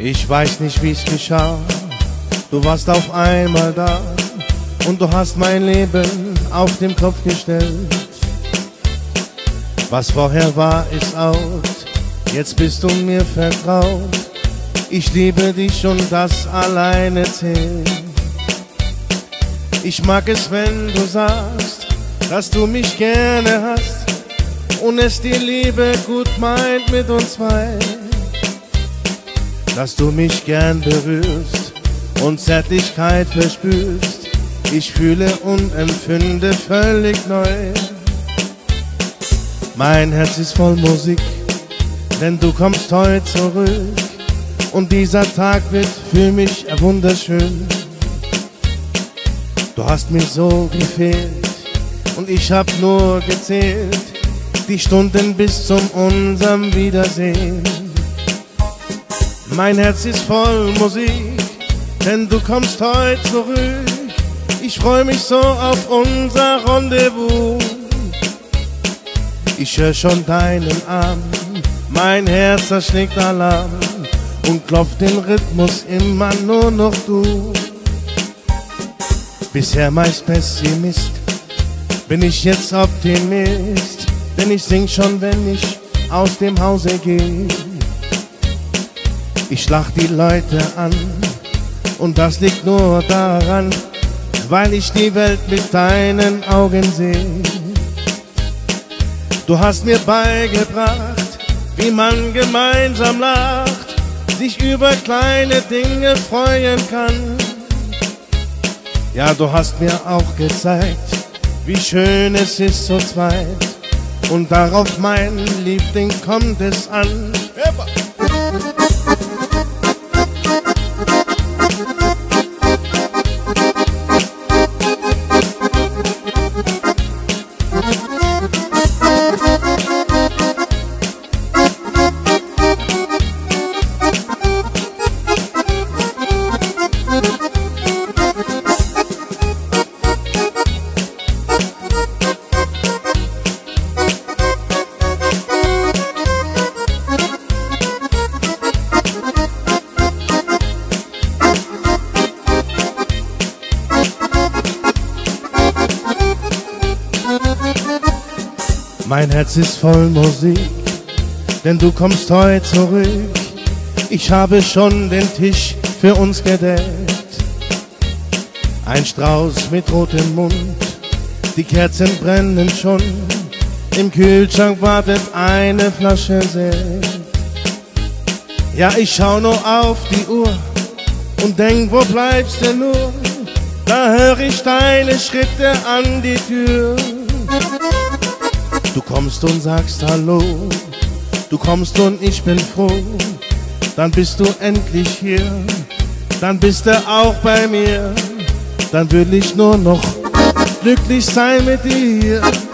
Ich weiß nicht, wie's geschah, du warst auf einmal da und du hast mein Leben auf den Kopf gestellt. Was vorher war, ist out, jetzt bist du mir vertraut. Ich liebe dich und das alleine zählt. Ich mag es, wenn du sagst, dass du mich gerne hast und es die Liebe gut meint mit uns zwei. Dass du mich gern berührst und Zärtlichkeit verspürst. Ich fühle und empfinde völlig neu. Mein Herz ist voll Musik, denn du kommst heute zurück. Und dieser Tag wird für mich wunderschön. Du hast mir so gefehlt und ich hab nur gezählt die Stunden bis zum unserem Wiedersehen. Mein Herz ist voll Musik, denn du kommst heute zurück. Ich freu mich so auf unser Rendezvous. Ich hör schon deinen Arm, mein Herz, das schlägt Alarm und klopft den Rhythmus immer nur noch du. Bisher meist Pessimist, bin ich jetzt Optimist, denn ich sing schon, wenn ich aus dem Hause geh. Ich lach die Leute an und das liegt nur daran, weil ich die Welt mit deinen Augen seh. Du hast mir beigebracht, wie man gemeinsam lacht, sich über kleine Dinge freuen kann. Ja, du hast mir auch gezeigt, wie schön es ist zu zweit, und darauf, mein Liebling, kommt es an. Mein Herz ist voll Musik, denn du kommst heute zurück. Ich habe schon den Tisch für uns gedeckt. Ein Strauß mit rotem Mund, die Kerzen brennen schon. Im Kühlschrank wartet eine Flasche Sekt. Ja, ich schau nur auf die Uhr und denk, wo bleibst du nur? Da höre ich deine Schritte an die Tür. Du kommst und sagst Hallo, du kommst und ich bin froh. Dann bist du endlich hier, dann bist du auch bei mir. Dann will ich nur noch glücklich sein mit dir.